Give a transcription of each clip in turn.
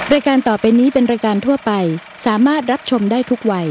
รายการต่อไปนี้เป็นรายการทั่วไปสามารถรับชมได้ทุกวัย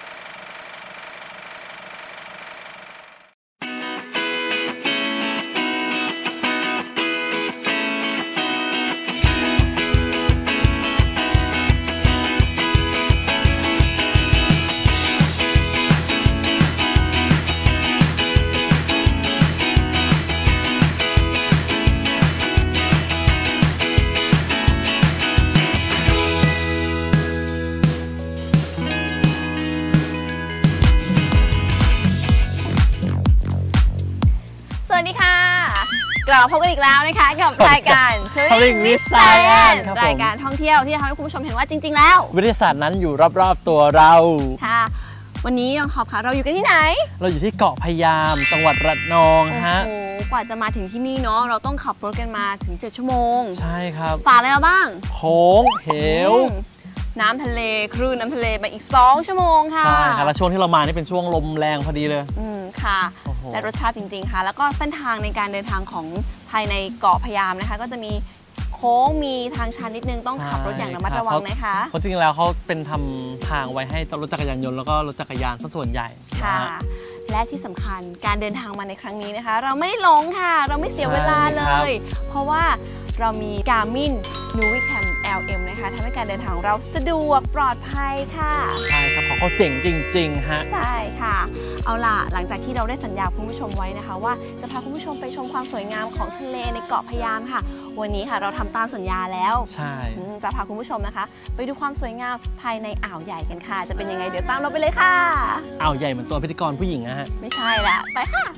กลับมาพบกันอีกแล้วนะคะกับรายการ Touring with Science รายการท่องเที่ยวที่จะทำให้คุณผู้ชมเห็นว่าจริงๆแล้ววิทยาศาสตร์นั้นอยู่รอบๆตัวเราค่ะวันนี้น้องท็อปคะเราอยู่กันที่ไหนเราอยู่ที่เกาะพะยามจังหวัดระนองฮะโอ้โหกว่าจะมาถึงที่นี่เนาะเราต้องขับรถกันมาถึง7 ชั่วโมงใช่ครับฝ่าอะไรมาบ้างโค้งเหวน้ำทะเลคลื่นน้ำทะเลไปอีก2 ชั่วโมงค่ะใช่ค่ะแล้วช่วงที่เรามานี่เป็นช่วงลมแรงพอดีเลยค่ะและรสชาติจริงๆค่ะแล้วก็เส้นทางในการเดินทางของภายในเกาะพะยามนะคะก็จะมีโค้งมีทางชันนิดนึงต้องขับรถอย่างระมัดระวังนะคะเพราะจริงๆแล้วเขาเป็นทำทางไว้ให้รถจักรยานยนต์แล้วก็รถจักรยานซะส่วนใหญ่ค่ะและที่สำคัญการเดินทางมาในครั้งนี้นะคะเราไม่หลงค่ะเราไม่เสียเวลาเลยเพราะว่าเรามี Garmin Nuvicam LM นะคะทำให้การเดินทางของเราสะดวกปลอดภัยค่ะใช่ครับของเขาเจ๋งจริงๆฮะใช่ค่ะเอาล่ะหลังจากที่เราได้สัญญาคุณผู้ชมไว้นะคะว่าจะพาคุณผู้ชมไปชมความสวยงามของทะเลในเกาะพะยามค่ะวันนี้ค่ะเราทำตามสัญญาแล้วใช่จะพาคุณผู้ชมนะคะไปดูความสวยงามภายในอ่าวใหญ่กันค่ะจะเป็นยังไงเดี๋ยวตามเราไปเลยค่ะอ่าวใหญ่เหมือนตัวพิธีกรผู้หญิงนะฮะไม่ใช่ละไปค่ะ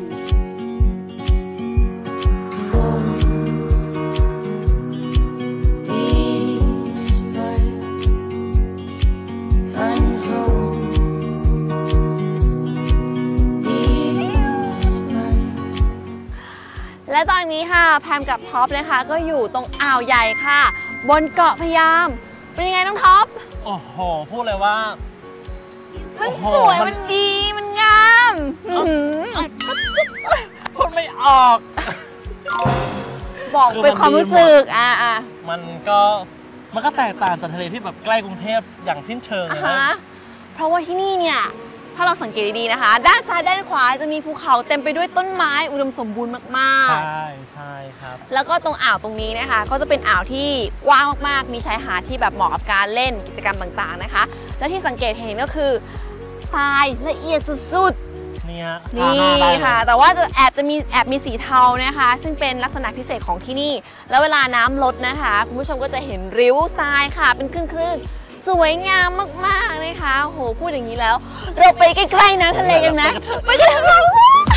และตอนนี้ค่ะแพมกับท็อปนะคะก็อยู่ตรงอ่าวใหญ่ค่ะบนเกาะพะยามเป็นยังไงน้องท็อปโอ้โหพูดเลยว่ามันสวยมันดีมันงามพูดไม่ออกบอกเป็นความรู้สึกมันก็แตกต่างจากทะเลที่แบบใกล้กรุงเทพอย่างสิ้นเชิงเลยนะเพราะว่าที่นี่เนี่ยถ้าเราสังเกตดีๆนะคะด้านซ้ายด้านขวาจะมีภูเขาเต็มไปด้วยต้นไม้อุดมสมบูรณ์มากๆใช่ครับแล้วก็ตรงอ่าวตรงนี้นะคะก็จะเป็นอ่าวที่กว้างมากๆมีชายหาดที่แบบเหมาะกับการเล่นกิจกรรมต่างๆนะคะและที่สังเกตเห็นก็คือทรายละเอียดสุดๆนี่ค่ะแต่ว่าแอบมีสีเทานะคะซึ่งเป็นลักษณะพิเศษของที่นี่แล้วเวลาน้ำลดนะคะคุณผู้ชมก็จะเห็นริ้วทรายค่ะเป็นคลื่นสวยงามมากๆนะคะโหพูดอย่างนี้แล้วเราไปใกล้ๆน้ำทะเลกันไหมไปกันเถอะ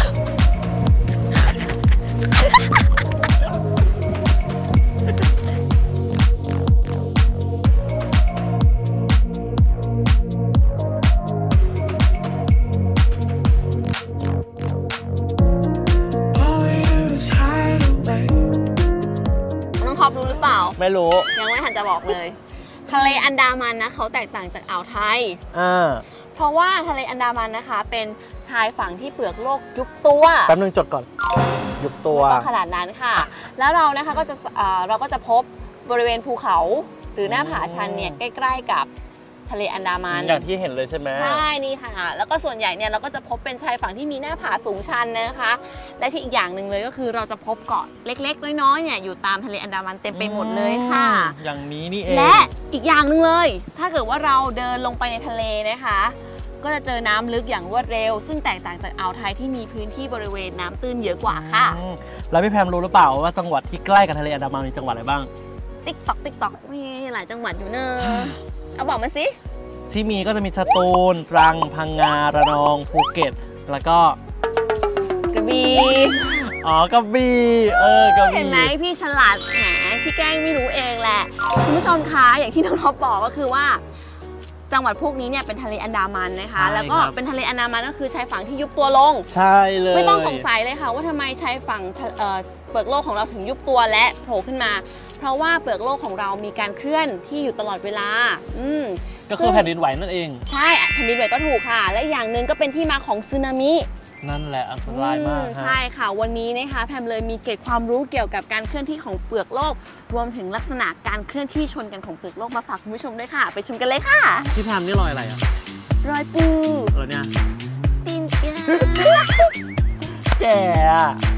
น้องท็อปรู้หรือเปล่าไม่รู้ยังไม่ทันจะบอกเลยทะเลอันดามันนะเขาแตกต่างจากอ่าวไทยเพราะว่าทะเลอันดามันนะคะเป็นชายฝั่งที่เปลือกโลกยุบตัวแป๊บนึงจดก่อนยุบตัวไม่ต้องขนาดนั้นค่ะแล้วเรานะคะเราก็จะพบบริเวณภูเขาหรือหน้าผาชันเนี่ยใกล้ๆกับทะเลอันดามันอย่างที่เห็นเลยใช่ไหมใช่นี่ค่ะแล้วก็ส่วนใหญ่เนี่ยเราก็จะพบเป็นชายฝั่งที่มีหน้าผาสูงชันนะคะและที่อีกอย่างหนึ่งเลยก็คือเราจะพบเกาะเล็กๆน้อยๆเนี่ยอยู่ตามทะเลอันดามันเต็มไปหมดเลยค่ะอย่างนี้นี่เองและอีกอย่างหนึ่งเลยถ้าเกิดว่าเราเดินลงไปในทะเลนะคะก็จะเจอน้ำลึกอย่างรวดเร็วซึ่งแตกต่างจากอ่าวไทยที่มีพื้นที่บริเวณน้ำตื้นเยอะกว่าค่ะแล้วพี่แพมรู้หรือเปล่าว่าจังหวัดที่ใกล้กับทะเลอันดามันมีจังหวัดอะไรบ้างติ๊กต๊อกมีหลายจังหวัดอยู่เนอะเอาบอกมาสิที่มีก็จะมีสตูลตรังพังงาระนองภูเก็ตแล้วก็กระบี่กระบี่กระบี่เห็นไหมพี่ฉลาดแหมพี่แกล้งไม่รู้เองแหละคุณผู้ชมคะอย่างที่น้องท็อปบอกก็คือว่าจังหวัดพวกนี้เนี่ยเป็นทะเลอันดามันนะคะแล้วก็เป็นทะเลอันดามันก็คือชายฝั่งที่ยุบตัวลงใช่เลยไม่ต้องสงสัยเลยค่ะว่าทำไมชายฝั่งเปลือกโลกของเราถึงยุบตัวและโผล่ขึ้นมาเพราะว่าเปลือกโลกของเรามีการเคลื่อนที่อยู่ตลอดเวลาก็คือแผ่นดินไหวนั่นเองใช่แผ่นดินไหวก็ถูกค่ะและอย่างหนึ่งก็เป็นที่มาของสึนามินั่นแหละอันตรายมากฮะใช่ค่ะวันนี้นะคะแพมเลยมีเกร็ดความรู้เกี่ยวกับการเคลื่อนที่ของเปลือกโลกรวมถึงลักษณะการเคลื่อนที่ชนกันของเปลือกโลกมาฝากคุณผู้ชมด้วยค่ะไปชมกันเลยค่ะพี่แพมนี่รอยอะไรอ่ะรอยปูเนี่ยตีนกาแกอะ